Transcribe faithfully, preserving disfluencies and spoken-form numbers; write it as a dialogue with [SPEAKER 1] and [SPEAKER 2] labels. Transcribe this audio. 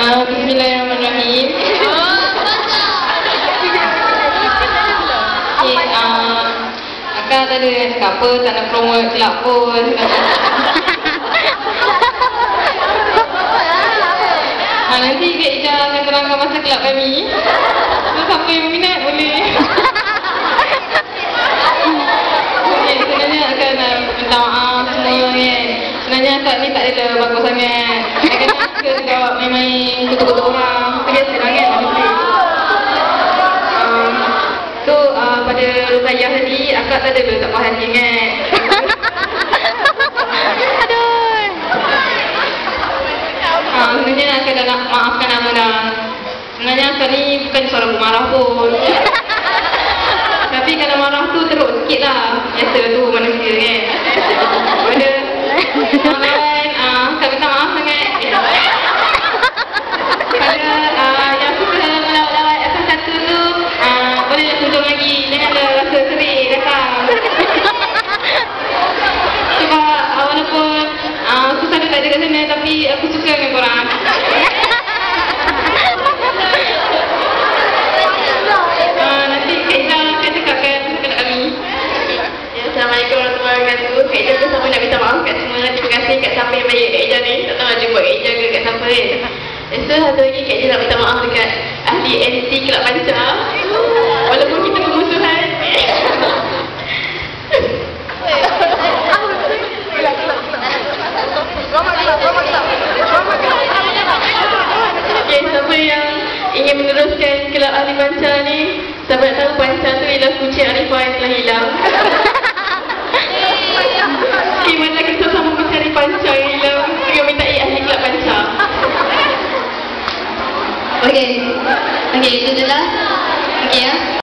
[SPEAKER 1] Uh, Bismillahirrahmanirrahim. Okay, uh, Akak tak ada nak cakap apa, tak nak promote kelab pun. Ha, nanti Kak Ida akan terangkan masa kelab kami. So, siapa yang minat boleh. Okay, sebenarnya Akak nak minta maaf semua kan. Sebenarnya Akak ni tak ada bagus sangat. Kadang-kadang suka jawab main-main kutuk-kutuk orang. Biasa lah kan manusia. Um, so, uh, pada Rukayah tadi, Akak tak ada tak faham sangat. Sebenarnya Akak dah nak maafkan Abang dah. Sebenarnya Akak ni bukan suara pemarah pun. Tapi kalau marah tu teruk sikit lah. Biasa tu manusia kan. Pada kawan, uh, Akak minta maaf sangat. Pada uh, yang suka melawat-lawat atas satu tu, uh, bolehlah tunjuk lagi. Janganlah rasa serik datang. Sebab uh, walaupun uh, aku selalu tak ada kat sana, tapi aku suka dengan korang. Uh, nanti Kak Ida akan cakapkan kepada kami. Ya, Assalamualaikum warahmatullahi wabarakatuh. Kak Ida bersama nak minta maaf kat semua. Terima kasih kat siapa yang baik Kak Ida ni. Tak tahu nak jumpa Kak Ida ke kat siapa kan. So, satu lagi Kak Ida nak minta maaf dekat ahli M C Kelab Pancar. Walaupun kita bermusuhan. Okay, siapa yang ingin meneruskan Kelab Ahli Pancar ni, siapa nak tahu Pancar tu ialah kunci Arifah yang telah hilang. Okay, mana kita sama mencari Pancar yang hilang dengan mintai ahli Kelab Pancar.
[SPEAKER 2] Okey. Okey, itu je lah. Okey ya.